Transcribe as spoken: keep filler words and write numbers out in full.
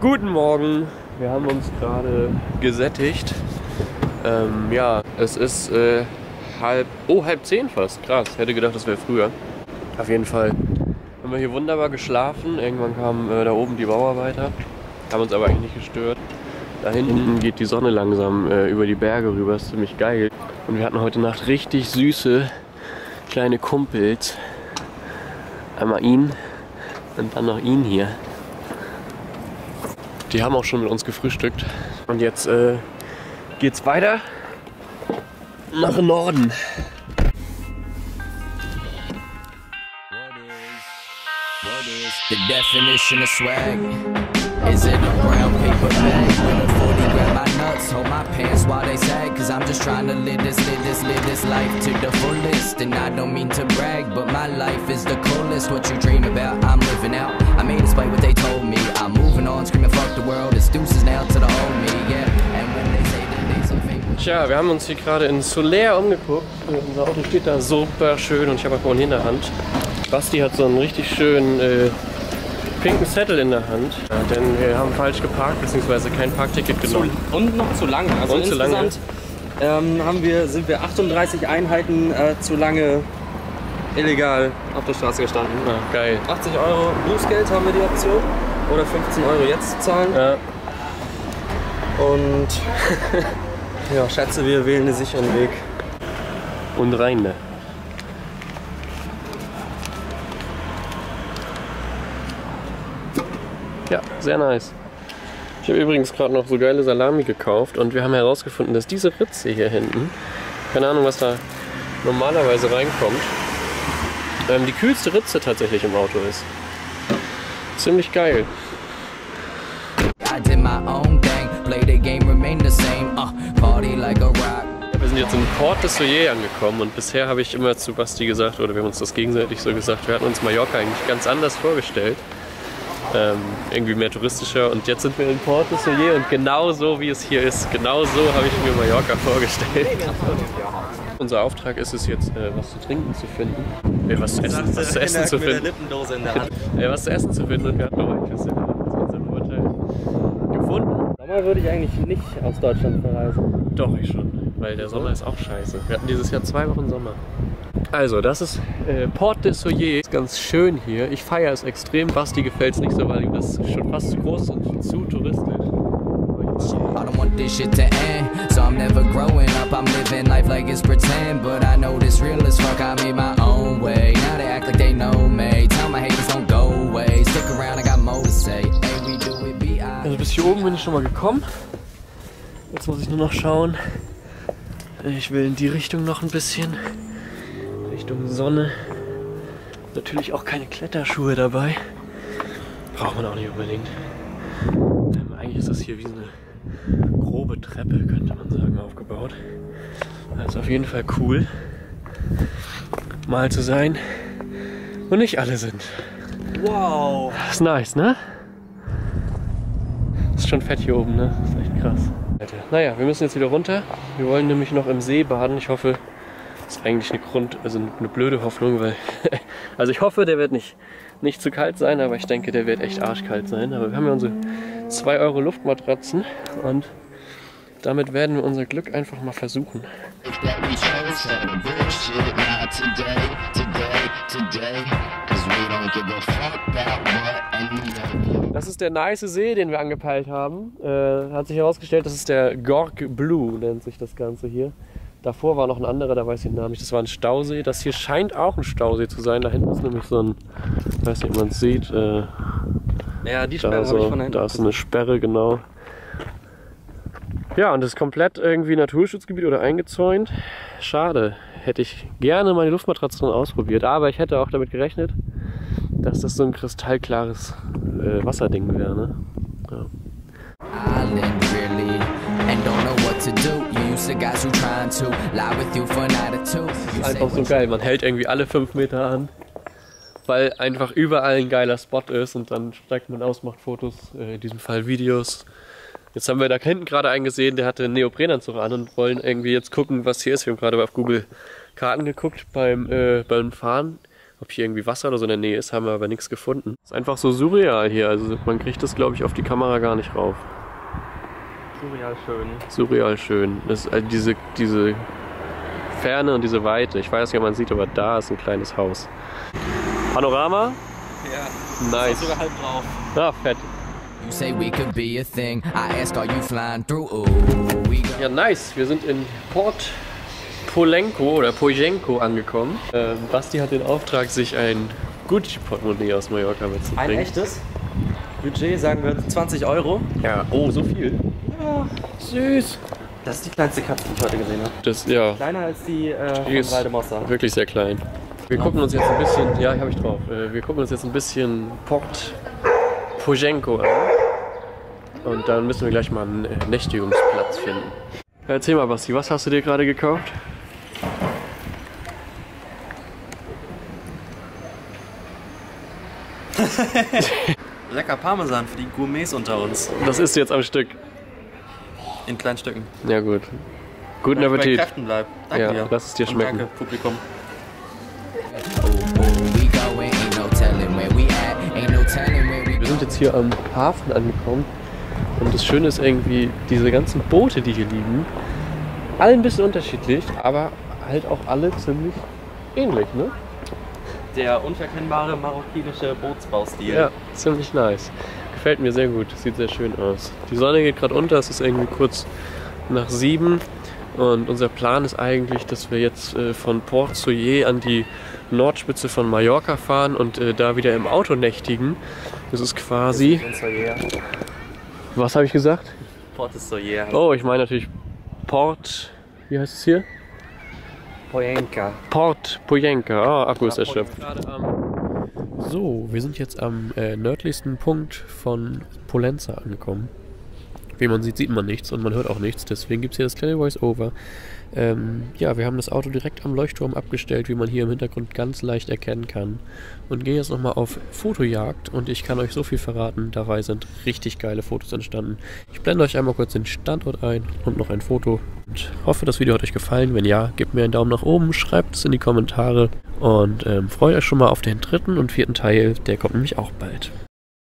Guten Morgen, wir haben uns gerade gesättigt. Ähm, ja, es ist äh, halb, oh, halb zehn fast, krass, hätte gedacht, das wäre früher. Auf jeden Fall haben wir hier wunderbar geschlafen, irgendwann kamen äh, da oben die Bauarbeiter, haben uns aber eigentlich nicht gestört. Da hinten geht die Sonne langsam äh, über die Berge rüber, ist ziemlich geil. Und wir hatten heute Nacht richtig süße kleine Kumpels. Einmal ihn und dann noch ihn hier. Die haben auch schon mit uns gefrühstückt. Und jetzt äh, geht's weiter nach Norden. The definition of swag. Is it a brown paper bag? With a forty, grab my nuts, hold my pants while they sag. Cause I'm just trying to live this, live this, live this life to the fullest. And I don't mean to brag, but my life is the coolest. What you dream about, I'm living out. I mean, despite what they told me, I'm moving on, screaming fuck the world. It's deuces now to the old me, yeah. And when they say that they so famous. Tja, wir haben uns hier gerade in Solaire umgeguckt. Unser Auto steht da super schön und ich habe auch vorhin in der Hand. Basti hat so einen richtig schönen äh, pinken Zettel in der Hand, ja, denn wir haben falsch geparkt, beziehungsweise kein Parkticket genommen. Zu, und noch zu lange. Also und insgesamt zu lange. Ähm, haben wir, sind wir achtunddreißig Einheiten äh, zu lange illegal auf der Straße gestanden. Ah, geil. achtzig Euro Bußgeld haben wir die Option oder fünfzehn Euro jetzt zu zahlen. Ja. Und ja, schätze, wir wählen einen sicheren Weg. Und rein, ne? Ja, sehr nice. Ich habe übrigens gerade noch so geile Salami gekauft und wir haben herausgefunden, dass diese Ritze hier hinten, keine Ahnung, was da normalerweise reinkommt, ähm, die kühlste Ritze tatsächlich im Auto ist. Ziemlich geil. Wir sind jetzt in Port des Soyer angekommen und bisher habe ich immer zu Basti gesagt, oder wir haben uns das gegenseitig so gesagt, wir hatten uns Mallorca eigentlich ganz anders vorgestellt. Ähm, irgendwie mehr touristischer, und jetzt sind wir in Port des Soyer und genau so wie es hier ist, genau so habe ich mir Mallorca vorgestellt. Unser Auftrag ist es jetzt, äh, was zu trinken zu finden, äh, was zu essen, was zu essen zu finden, äh, was zu essen zu finden, und wir hatten noch ein Küsse, das ist unser Vorteil, gefunden. Sommer würde ich eigentlich nicht aus Deutschland verreisen. Doch, ich schon, weil der Sommer ist auch scheiße. Wir hatten dieses Jahr zwei Wochen Sommer. Also, das ist äh, Port des Soyer. Ist ganz schön hier. Ich feiere es extrem. Basti gefällt es nicht so, weil ihm das schon fast zu groß und zu touristisch. I don't want this shit to end, so I'm never growing up. I'm living life like it's pretend, but I know this real as fuck. I made my own way. Now they act like they know me. Tell my haters don't go away. Stick around, I got more to say. Hey, we do it, B I. Also bis hier oben bin ich schon mal gekommen. Jetzt muss ich nur noch schauen. Ich will in die Richtung noch ein bisschen. Richtung Sonne. Natürlich auch keine Kletterschuhe dabei. Braucht man auch nicht unbedingt. Ähm, eigentlich ist das hier wie so eine grobe Treppe, könnte man sagen, aufgebaut. Also auf jeden Fall cool, mal zu sein, wo nicht alle sind. Wow! Das ist nice, ne? Das ist schon fett hier oben, ne? Das ist echt krass. Naja, wir müssen jetzt wieder runter. Wir wollen nämlich noch im See baden. Ich hoffe, das ist eigentlich eine Grund, also eine blöde Hoffnung, weil also ich hoffe, der wird nicht, nicht zu kalt sein, aber ich denke, der wird echt arschkalt sein. Aber wir haben ja unsere zwei Euro Luftmatratzen und damit werden wir unser Glück einfach mal versuchen. Das ist der nice See, den wir angepeilt haben. Äh, hat sich herausgestellt, das ist der Gorge Blue, nennt sich das Ganze hier. Davor war noch ein anderer, da weiß ich den Namen nicht. Das war ein Stausee. Das hier scheint auch ein Stausee zu sein. Da hinten ist nämlich so ein, ich weiß nicht, ob man es sieht. Äh, Ja, die Sperre da, so, habe ich von hinten. da ist eine Sperre, genau. Ja, und das ist komplett irgendwie Naturschutzgebiet oder eingezäunt. Schade. Hätte ich gerne meine Luftmatratze drin ausprobiert. Aber ich hätte auch damit gerechnet, dass das so ein kristallklares äh, Wasserding wäre. Ne? Ja. Das ist einfach so geil. Man hält irgendwie alle fünf Meter an, weil einfach überall ein geiler Spot ist, und dann steigt man aus, macht Fotos, äh, in diesem Fall Videos. Jetzt haben wir da hinten gerade einen gesehen, der hatte einen Neoprenanzug an und wollen irgendwie jetzt gucken, was hier ist. Wir haben gerade auf Google Karten geguckt beim, äh, beim Fahren. ob hier irgendwie Wasser oder so in der Nähe ist, haben wir aber nichts gefunden. Ist einfach so surreal hier, also man kriegt das, glaube ich, auf die Kamera gar nicht rauf. Surreal schön. Surreal schön. Das ist, also diese, diese Ferne und diese Weite, ich weiß nicht, ob man sieht, aber da ist ein kleines Haus. Panorama? Ja. Nice. Ist sogar halb drauf. Ah, fett. You say we could be a thing. I ask, are you flying through? Ooh, we go. Ja, nice. Wir sind in Port Polenko oder Pojenko angekommen. Ähm, Basti hat den Auftrag, sich ein Gucci-Portemonnaie aus Mallorca mitzubringen. Ein echtes Budget, sagen wir zwanzig Euro. Ja, oh, so viel. Ja, Süß. das ist die kleinste Katze, die ich heute gesehen habe. Das, ja, Kleiner als die äh, die von ist Waldemossa. wirklich sehr klein. Wir gucken uns jetzt ein bisschen, ja, habe ich drauf. Äh, wir gucken uns jetzt ein bisschen Port Pojenko an. Und dann müssen wir gleich mal einen äh, Nächtigungsplatz finden. Erzähl mal, Basti, was hast du dir gerade gekauft? Lecker Parmesan für die Gourmets unter uns. Das isst du jetzt am Stück. In kleinen Stücken. Ja gut. Guten Damit ich bei Appetit. Kräften bleib. Danke Ja, dir. lass es dir Und schmecken. Danke, Publikum. Ooh, ooh, we going, ain't no telling where we at, ain't no telling where we Wir sind jetzt hier am Hafen angekommen und das Schöne ist irgendwie, diese ganzen Boote, die hier liegen, alle ein bisschen unterschiedlich, aber halt auch alle ziemlich ähnlich, ne? Der unverkennbare marokkanische Bootsbaustil. Ja, ziemlich nice. Gefällt mir sehr gut, sieht sehr schön aus. Die Sonne geht gerade unter, es ist irgendwie kurz nach sieben und unser Plan ist eigentlich, dass wir jetzt äh, von Port Soyer an die Nordspitze von Mallorca fahren und äh, da wieder im Auto nächtigen. Das ist quasi... Was habe ich gesagt? Port Soyer. Oh, ich meine natürlich Port... Wie heißt es hier? Pojenka. Port Pojenka. Ah, Akku ist erschöpft. So, wir sind jetzt am äh, nördlichsten Punkt von Pollença angekommen. Wie man sieht, sieht man nichts und man hört auch nichts. Deswegen gibt es hier das kleine Voice-Over. Ähm, ja, wir haben das Auto direkt am Leuchtturm abgestellt, wie man hier im Hintergrund ganz leicht erkennen kann. Und gehen jetzt nochmal auf Fotojagd. Und ich kann euch so viel verraten, dabei sind richtig geile Fotos entstanden. Ich blende euch einmal kurz den Standort ein und noch ein Foto. Und hoffe, das Video hat euch gefallen. Wenn ja, gebt mir einen Daumen nach oben, schreibt es in die Kommentare. Und ähm, freut euch schon mal auf den dritten und vierten Teil. Der kommt nämlich auch bald.